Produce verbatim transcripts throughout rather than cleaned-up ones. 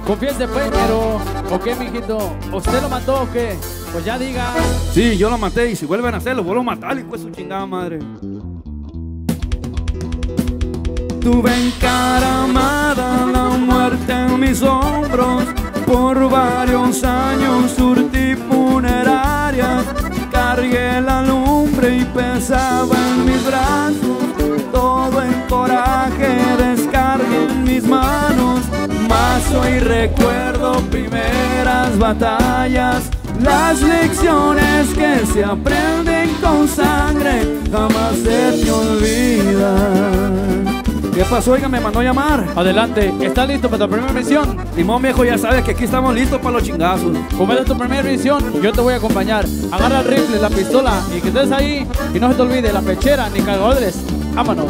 Confiese pues, pero ¿o qué, mijito? ¿Usted lo mató o qué? Pues ya diga. Sí, yo lo maté y si vuelven a hacerlo, vuelvo a matar y pues su chingada madre. Tuve encaramada la muerte en mis hombros, por varios años surtí funerarias, cargué la lumbre y pesaba en mis brazos, todo en coraje descargué en mis manos, mas hoy recuerdo primeras batallas, las lecciones que se aprenden con sangre jamás se te olvidan. ¿Qué pasó? Oiga, me mandó a llamar. Adelante, ¿estás listo para tu primera misión? Limón, viejo, ya sabes que aquí estamos listos para los chingazos. Como es tu primera misión, yo te voy a acompañar. Agarra el rifle, la pistola y que estés ahí. Y no se te olvide la pechera ni cargadores. Vámonos.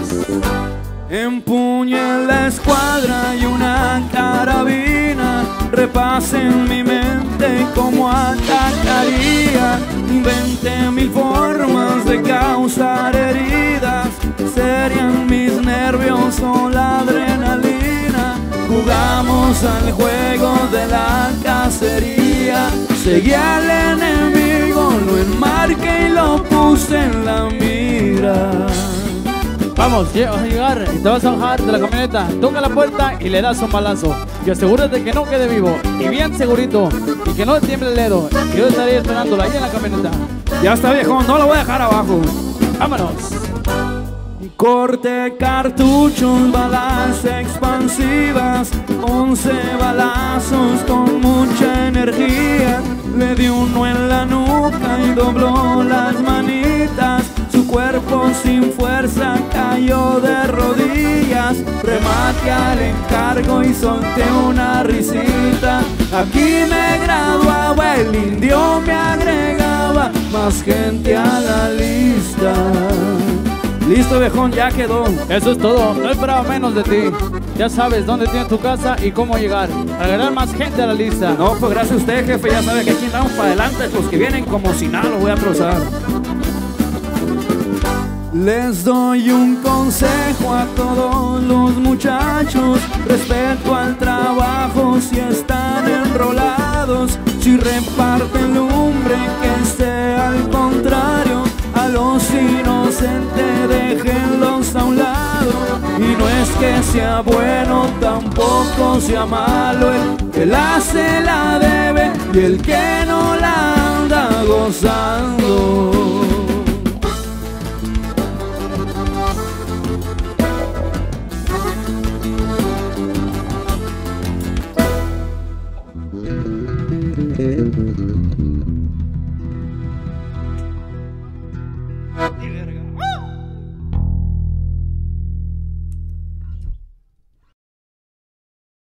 Empuñé la escuadra y una carabina, repasé en mi mente cómo atacaría, inventé mil formas de causar heridas, serían mis nervios o la adrenalina, jugamos al juego de la cacería, seguí al enemigo, lo enmarqué y lo puse en la mira. Vamos, vas a llegar y te vas a bajar de la camioneta. Toca la puerta y le das un balazo. Y asegúrate que no quede vivo. Y bien segurito. Y que no tiemble el dedo. Y yo estaré esperándolo ahí en la camioneta. Ya está, viejo, no lo voy a dejar abajo. Vámonos. Corte cartuchos, balas expansivas, once balazos con mucha energía. Le di uno en la nuca y dobló las manitas. Su cuerpo sin fuerza cayó de rodillas. Remate al encargo y solté una risita. Aquí me graduaba, el indio me agregaba más gente a la lista. Listo, viejón, ya quedó. Eso es todo, no esperaba menos de ti. Ya sabes dónde tienes tu casa y cómo llegar. Agregar más gente a la lista. No, pues gracias a usted, jefe, ya sabe que aquí andamos para adelante. Los que vienen como si nada los voy a trozar. Les doy un consejo a todos los muchachos respecto al trabajo si están enrolados, si reparten lumbre que sea al contrario, a los inocentes déjenlos a un lado, y no es que sea bueno tampoco sea malo, el que la se la debe y el que no la anda gozando.